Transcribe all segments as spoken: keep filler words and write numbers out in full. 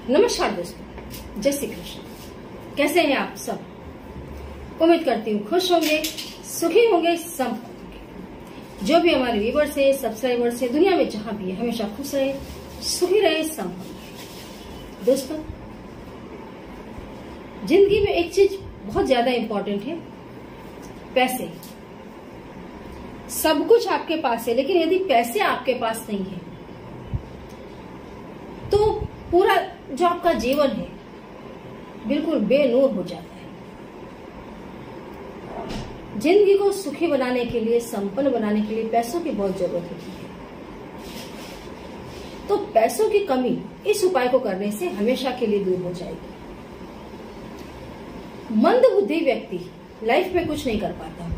नमस्कार दोस्तों, जय श्री कृष्ण। कैसे हैं आप सब? उम्मीद करती हूँ खुश होंगे, सुखी होंगे, संपन्न होंगे। जो भी हमारे व्यूवर्स है, सब्सक्राइबर्स है, दुनिया में जहां भी है, हमेशा खुश रहे, सुखी रहे, संपन्न रहे। दोस्तों, जिंदगी में एक चीज बहुत ज्यादा इंपॉर्टेंट है, पैसे। सब कुछ आपके पास है, लेकिन यदि पैसे आपके पास नहीं है तो पूरा जो आपका जीवन है बिल्कुल बेनूर हो जाता है। जिंदगी को सुखी बनाने के लिए, संपन्न बनाने के लिए पैसों की बहुत जरूरत होती है। तो पैसों की कमी इस उपाय को करने से हमेशा के लिए दूर हो जाएगी। मंद बुद्धि व्यक्ति लाइफ में कुछ नहीं कर पाता।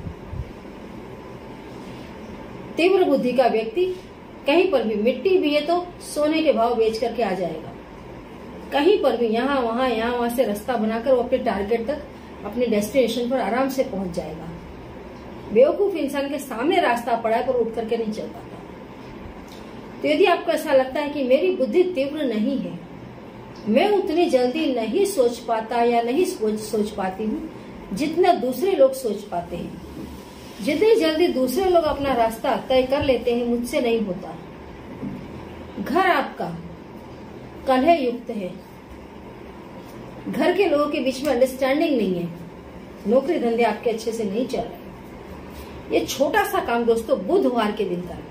तीव्र बुद्धि का व्यक्ति कहीं पर भी, मिट्टी भी है तो सोने के भाव बेच करके आ जाएगा। कहीं पर भी यहाँ वहां यहाँ वहां से रास्ता बनाकर वो अपने टारगेट तक, अपने डेस्टिनेशन पर आराम से पहुंच जाएगा। बेवकूफ इंसान के सामने रास्ता पड़ा है पर उठ करके नहीं चल पाता। तो यदि आपको ऐसा लगता है कि मेरी बुद्धि तीव्र नहीं है, मैं उतनी जल्दी नहीं सोच पाता या नहीं सोच, सोच पाती हूँ जितना दूसरे लोग सोच पाते हैं, जितनी जल्दी दूसरे लोग अपना रास्ता तय कर लेते हैं, मुझसे नहीं होता। घर आपका कलह युक्त है, घर के लोगों के बीच में अंडरस्टैंडिंग नहीं है, नौकरी धंधे आपके अच्छे से नहीं चल रहे। ये छोटा सा काम दोस्तों बुधवार के दिन करें।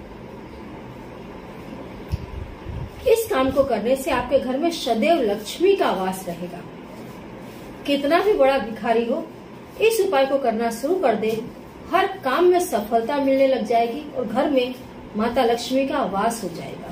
इस काम को करने से आपके घर में सदैव लक्ष्मी का वास रहेगा। कितना भी बड़ा भिखारी हो, इस उपाय को करना शुरू कर दे, हर काम में सफलता मिलने लग जाएगी और घर में माता लक्ष्मी का वास हो जाएगा।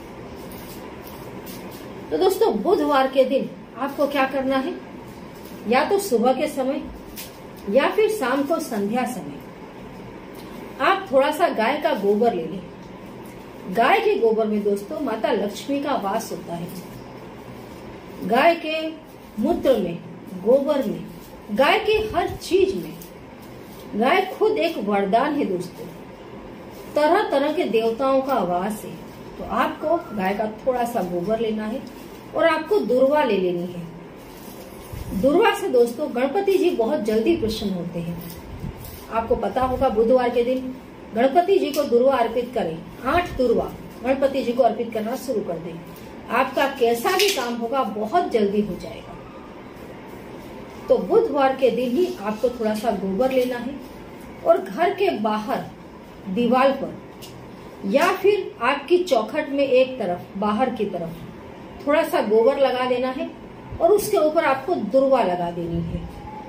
तो दोस्तों, बुधवार के दिन आपको क्या करना है? या तो सुबह के समय या फिर शाम को संध्या समय आप थोड़ा सा गाय का गोबर ले लें। गाय के गोबर में दोस्तों माता लक्ष्मी का वास होता है। गाय के मूत्र में, गोबर में, गाय के हर चीज में, गाय खुद एक वरदान है दोस्तों। तरह तरह के देवताओं का वास है। तो आपको गाय का थोड़ा सा गोबर लेना है और आपको दुर्वा ले लेनी है। दुर्वा से दोस्तों गणपति जी बहुत जल्दी प्रसन्न होते हैं। आपको पता होगा बुधवार के दिन गणपति जी को दुर्वा अर्पित करें। आठ दुर्वा गणपति जी को अर्पित करना शुरू कर दें। आपका कैसा भी काम होगा बहुत जल्दी हो जाएगा। तो बुधवार के दिन ही आपको थोड़ा सा गोबर लेना है और घर के बाहर दीवार पर या फिर आपकी चौखट में एक तरफ, बाहर की तरफ थोड़ा सा गोबर लगा देना है और उसके ऊपर आपको दुर्वा लगा देनी है।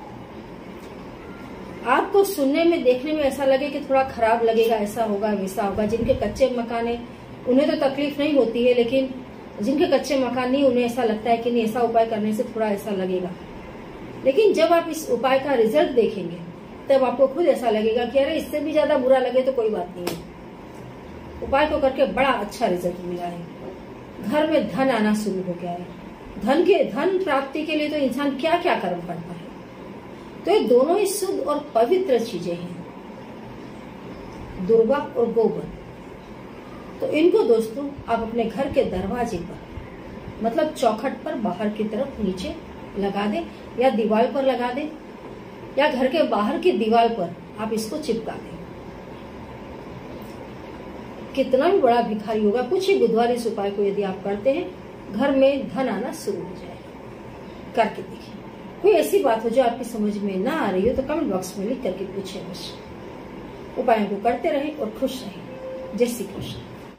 आपको सुनने में, देखने में ऐसा लगे कि थोड़ा खराब लगेगा, ऐसा होगा, वैसा होगा। जिनके कच्चे मकान है उन्हें तो तकलीफ नहीं होती है, लेकिन जिनके कच्चे मकान नहीं, उन्हें ऐसा लगता है कि नहीं, ऐसा उपाय करने से थोड़ा ऐसा लगेगा। लेकिन जब आप इस उपाय का रिजल्ट देखेंगे तब आपको खुद ऐसा लगेगा कि अरे इससे भी ज्यादा बुरा लगे तो कोई बात नहीं है। उपाय को करके बड़ा अच्छा रिजल्ट मिला है। घर में धन आना शुरू हो गया है। धन के धन प्राप्ति के लिए तो इंसान क्या क्या कर्म करता है। तो ये दोनों ही शुद्ध और पवित्र चीजें हैं, दुर्वा और गोबर। तो इनको दोस्तों आप अपने घर के दरवाजे पर, मतलब चौखट पर बाहर की तरफ नीचे लगा दें या दीवार पर लगा दें या घर के बाहर की दीवार पर आप इसको चिपका दें। कितना भी बड़ा भिखारी होगा, कुछ ही बुधवार इस उपाय को यदि आप करते हैं, घर में धन आना शुरू हो जाएगा। करके देखिए। कोई ऐसी बात हो जो आपकी समझ में ना आ रही हो तो कमेंट बॉक्स में लिख करके पूछिए। बस उपायों को करते रहें और खुश रहें। जय श्री कृष्ण।